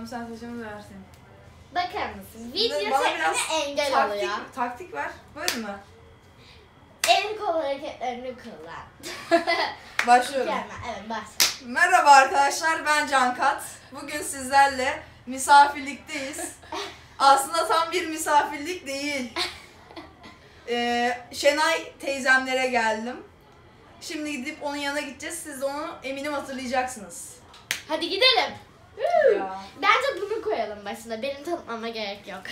Tamam sen saçımı versin. Bakar mısın? Video çekmene engel oluyor. Taktik ver. Böyle mi? El kol hareketlerini kullan. Başlıyorum. Evet başla. Merhaba arkadaşlar, ben Cankat. Bugün sizlerle misafirlikteyiz. Aslında tam bir misafirlik değil. Şenay teyzemlere geldim. Şimdi gidip onun yanına gideceğiz. Siz de onu eminim hatırlayacaksınız. Hadi gidelim. Ya. Bence bunu koyalım başına. Benim tanıtmama gerek yok.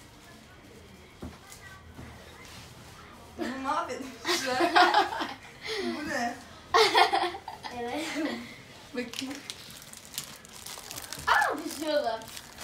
Bunu mahvetmişler. Bu ne? Evet. Bakayım. Düşüyorum.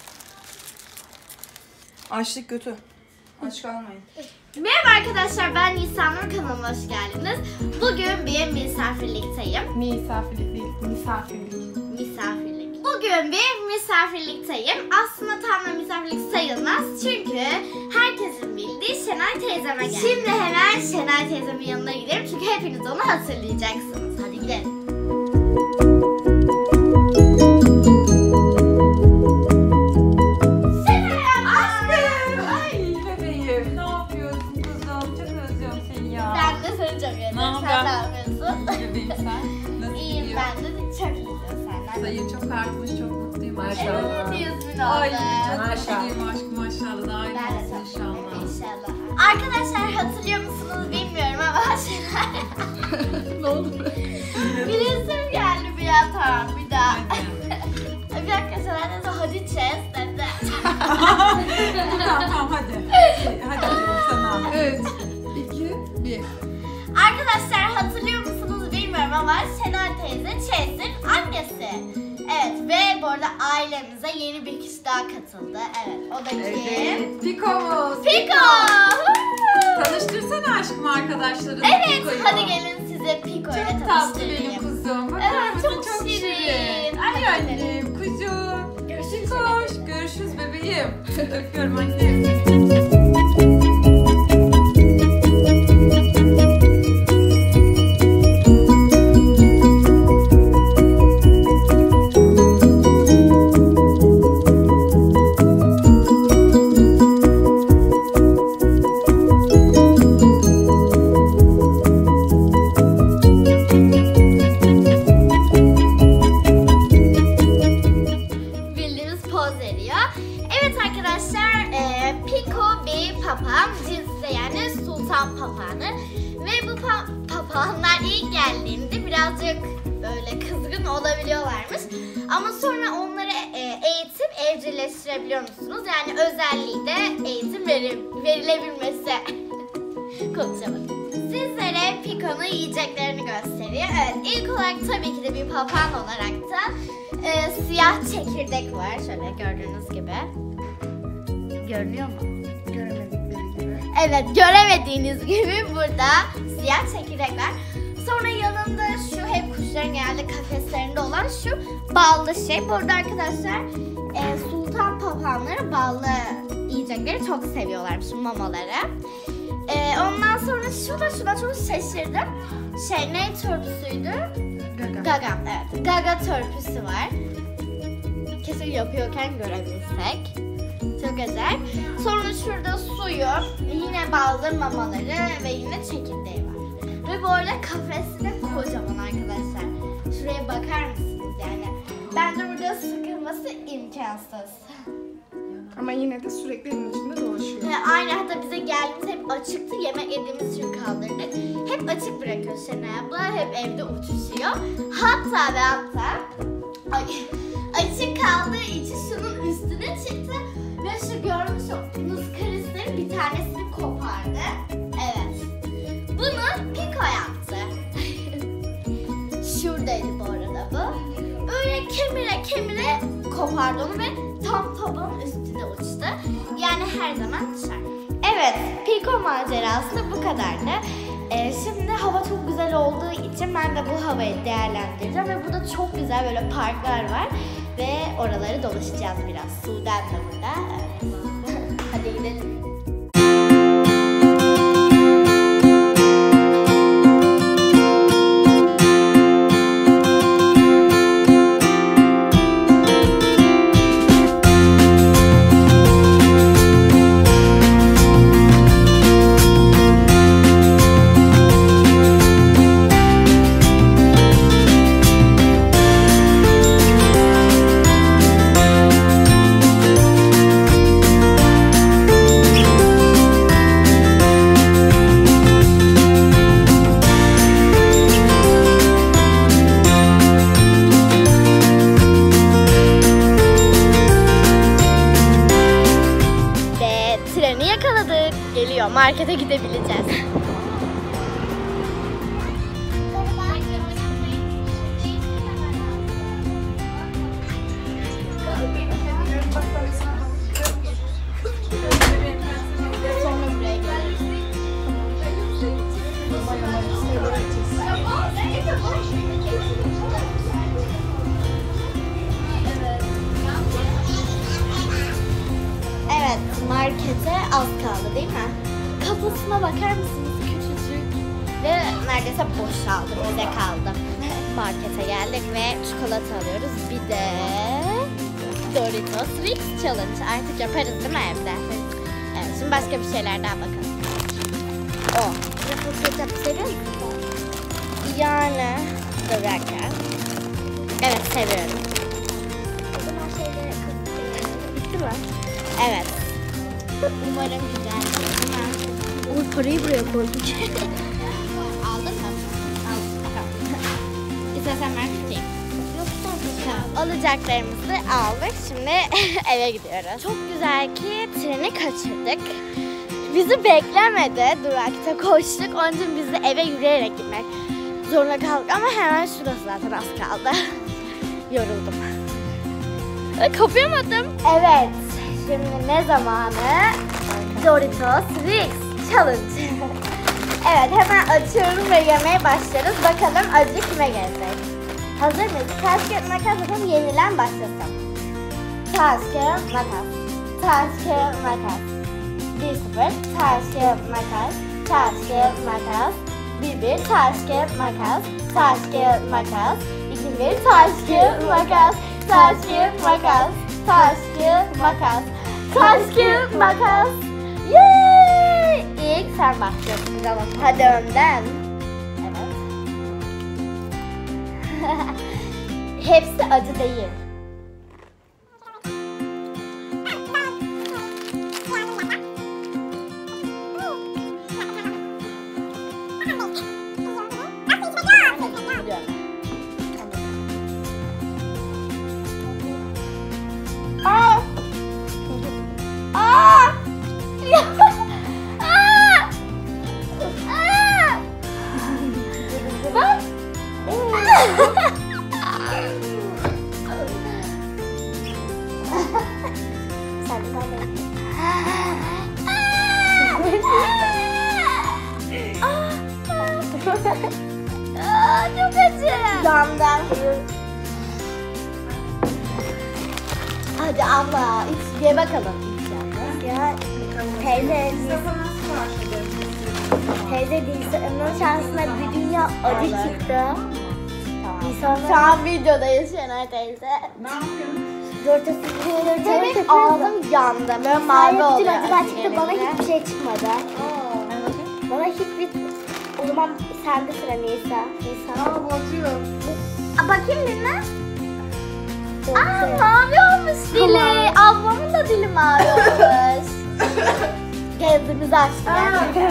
Açlık kötü. Aç kalmayın. Merhaba arkadaşlar, ben Nisanur, kanalıma hoş geldiniz. Bugün bir misafirlikteyim. Misafirlik değil, misafirlik. Misafirlik. Bugün bir misafirlikteyim. Aslında tam da misafirlik sayılmaz. Çünkü herkesin bildiği Şenay teyzeme geldim. Şimdi hemen Şenay teyzemin yanına gidelim. Çünkü hepiniz onu hatırlayacaksınız. Hadi gidelim. İyiyim, ben de çok güzel senden. Sayın çok artmış, çok mutluyum Evet, maşallah. 100.000 oldu. Ay çok mutluyum aşkım maşallah. Daha iyi olsun inşallah. İnşallah. Arkadaşlar hatırlıyor musunuz bilmiyorum ama Ne oldu? bir resim geldi bir an, tamam bir daha. Bir dakika Şenay teyze hadi chess dedi. Tamam hadi. Hadi sana. 3, 2, 1. Arkadaşlar hatırlıyor musunuz bilmiyorum ama Şenay teyze Chess'in annesi. Evet ve bu arada ailemize yeni bir kişi daha katıldı. Evet, o da kim? Evet. Piko'muz. Piko! Tanıştırsana aşkım arkadaşlarını. Evet, Piko'yu. hadi gelin size Piko ile Çok tatlı tanıştırayım. benim kuzum. Bakar Evet, mısın? çok şirin. Ay annem, kuzum. Görüşürüz. Koş, görüşürüz bebeğim. Öpüyorum annem. Piko bir papağan cinsi, yani sultan papağanı. Ve bu papağanlar ilk geldiğinde birazcık böyle kızgın olabiliyorlarmış. Ama sonra onları eğitip evcilleştirebiliyor musunuz? Yani özelliği de eğitim verilebilmesi. Konuşamadım. Sizlere Piko'nun yiyeceklerini gösteriyor. Evet, ilk olarak tabii ki de bir papağan olarak da siyah çekirdek var. Şöyle gördüğünüz gibi. Görünüyor mu? Göremedikleri gibi. Evet, göremediğiniz gibi burada siyah çekirdek var. Sonra yanında şu hep kuşların genelde kafeslerinde olan şu ballı şey. Burada arkadaşlar sultan papağanları ballı yiyecekleri çok seviyorlarmış, mamaları. Ondan sonra şuna çok şaşırdım. Ne törpüsüydü? Gaga. Evet, Gaga törpüsü var. Kesin yapıyorken görebilsek. Çok acayip. Sonra şurada suyu, yine ballı mamaları ve yine çekirdeği var. Ve bu arada kafesi de kocaman arkadaşlar. Şuraya bakar mısınız yani? Bence burada sıkılması imkansız. Ama yine de sürekli evin içinde dolaşıyor. Aynen, hatta bize geldiğimiz hep açıktı. Yemek yediğimiz için kaldırdık. Hep açık bırakıyor Şenay abla. Hep evde uçuşuyor. Hatta ve hatta açık kaldığı için şunun üstüne çıktı. Ve şu görmüş olduğunuz karislerin bir tanesini kopardı. Evet. Bunu Piko yaptı. Şuradaydı bu arada bu. Böyle kemire kopardı onu ve tam tabanın üstüne uçtu. Yani her zaman düşer. Evet, Piko macerası da bu kadardı. Şimdi hava çok güzel olduğu için ben de bu havayı değerlendireceğim. Ve burada çok güzel böyle parklar var. Ve oraları dolaşacağız biraz. Sudan da burada. Evet. Hadi gidelim. bitiyor. Markete gidebileceğiz. Sonra buraya geliriz. Evet, markete az kaldı değil mi? Kafasına bakar mısınız? Küçücük ve neredeyse boşaldı, bize kaldı. Markete geldik ve çikolata alıyoruz. Bir de Doritos Rix Challenge. Artık yaparız değil mi evde? Evet, şimdi başka bir şeyler daha bakalım. Ketçap seviyor musun? Yani, dur bir dakika. Evet, seviyorum. O zaman şeyleri bitti mi? Evet. Umarım güzel. O parayı buraya koyduk. Aldın mı? Aldım. Tamam. İstersen ben tutayım. Yok, tamam. Alacaklarımızı aldık. Şimdi eve gidiyoruz. Çok güzel ki treni kaçırdık. Bizi beklemedi. Durakta koştuk. Onun için biz de eve yürüyerek gitmek zorunda kaldık. Ama hemen şurası zaten az kaldı. Yoruldum. Kopyamadım. Evet. Şimdi ne zamanı? Doritos Rix Challenge. Evet, hemen açıyorum ve yemeye başlarız. Bakalım acı kime gelecek? Hazır mıyız? Taş kağıt makas yapalım, yenilen başlasın. Taş kağıt makas. Taş kağıt makas. 1-0. Taş kağıt makas. Taş kağıt makas. 1-1. Taş kağıt makas. Taş kağıt makas. 2-1. Taş kağıt makas. Taş kağıt makas. Taş kağıt makas. Taş kağıt makas. Yeeey! İlk sen başlıyorsun canım. Hadi önden. Evet. Hepsi acı değil. Aa! Aa! Bak. Sen de çok acı. Yandan. Hadi abla, iç, ye bakalım. Ya, teyze Nisa'nın şansına bir dünya acı çıktı. Tamam. Şu an videodayız Şener teyze. Ne yapıyorsun? Benim ağzım yandı. Böyle mavi oluyor. Acılar çıktı, bana hiçbir şey çıkmadı. Bana hiçbir... O zaman sende sıra Nisa. Aa, bu acıyor. Bakayım dinle. Mavi olmuş dili. Ablamın da dili mavi olmuş. Gözümüzü açtı yani.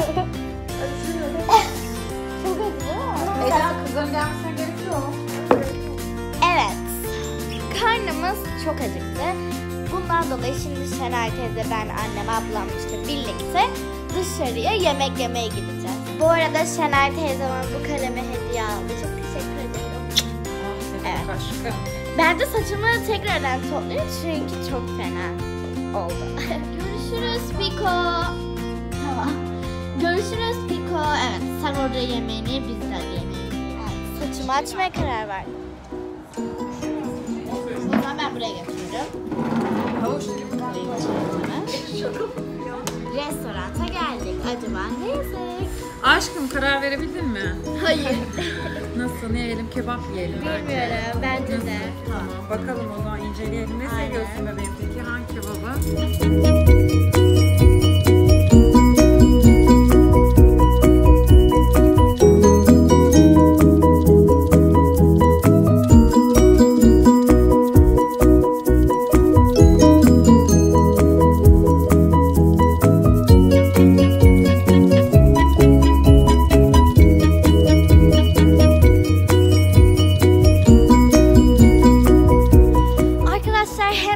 Çok acı. Eda, kızların gelmesine gerekiyor. Evet. Karnımız çok acıktı. Bundan dolayı şimdi Şener teyze, ben, annem, ablam işte birlikte dışarıya yemek yemeye gideceğiz. Bu arada Şener teyze bana bu kalemi hediye aldı. Çok teşekkür ederim. Evet. Aşkım. Bence saçımı tekrardan toplayayım çünkü çok fena oldu. Görüşürüz Piko. Tamam. Görüşürüz Piko. Evet, sen orada yemeğini ye, biz de yemeğini. Evet, saçımı açmaya karar verdim. O zaman ben buraya götürürüm. Havuç dilim var. Restoranta geldik. Acaba ne yesek? Aşkım, karar verebildin mi? Hayır. Nasıl, ne yiyelim? Kebap yiyelim bence. Bilmiyorum. Bence de. Tamam, bakalım o zaman, inceleyelim. Ne Aynen. seviyorsun bebeğim peki? Hangi kebabı?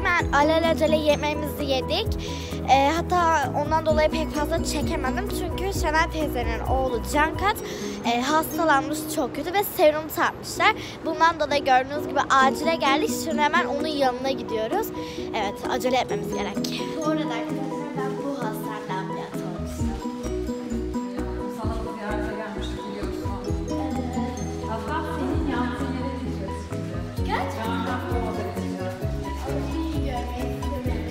hemen alelacele yemeğimizi yedik. Hatta ondan dolayı pek fazla çekemedim. Çünkü Şenay teyzenin oğlu Cankat hastalanmış çok kötü ve serum takmışlar. Bundan dolayı gördüğünüz gibi acile geldik. Şimdi hemen onun yanına gidiyoruz. Evet, acele etmemiz gerek. Bu arada arkadaşlar ben bu hastanede ameliyat olmuştum. Sana da ziyarete gelmiştik biliyorsun. Hatta senin yattığın yere gideceğiz şimdi. Gerçekten. Ben o odaya gideceğiz. İyi görmeyi istedim.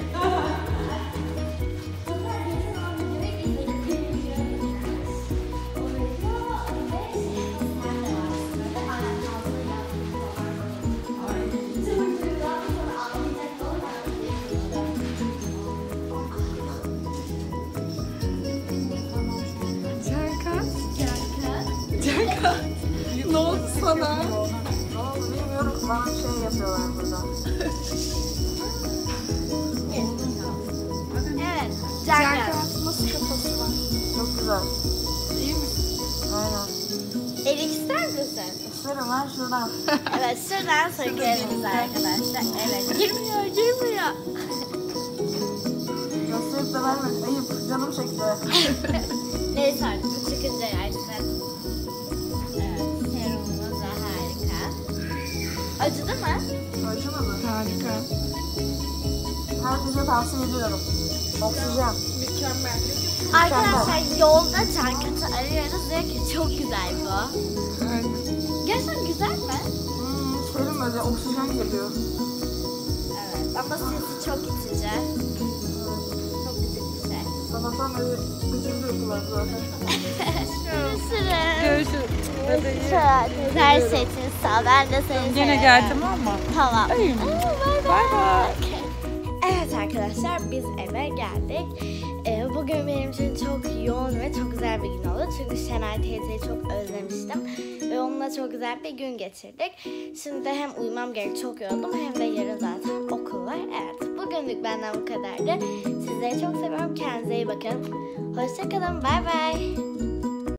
Ne oldu sana? Bilmiyorum ki bana şey yapıyorlar burada. Evet, Cankat. Nasıl kafası var? Çok güzel. İyi misin? Aynen. Erik ister misin? İsterim ben şuradan. Evet, şuradan sökeriz arkadaşlar. Evet, girmiyor. Nasıl da vermedim. Ayıp. Canım çekti. Neyse artık bu çıkınca yersin. Evet, serumumuz da harika. Acıdı mı? Acımadı. Harika. Herkese tavsiye ediyorum. Oksijen. Mükemmel. Arkadaşlar yolda Cankat'ı arıyoruz. Diyor ki çok güzel bu. Aynen. Gerçekten güzel mi? Serum böyle oksijen geliyor. Evet, ama sesi çok itici. Çok gıcık bir şey. Sabahtan beri gıcırdı uykular zaten. Görüşürüz. Görüşürüz. Bebeğim. Her şey için sağ ol. Ben de seni Gene seviyorum. gel tamam mı? Tamam. Ay. Bay Bay bay. Evet arkadaşlar biz eve geldik. Bugün benim için çok yoğun ve çok güzel bir gün oldu. Çünkü Şenay teyzeyi çok özlemiştim. Ve onunla çok güzel bir gün geçirdik. Şimdi de hem uyumam gerek çok yoruldum hem de yarın zaten okul var. Evet bugünlük benden bu kadardı. Sizleri çok seviyorum. Kendinize iyi bakın. Hoşçakalın. Bay bay.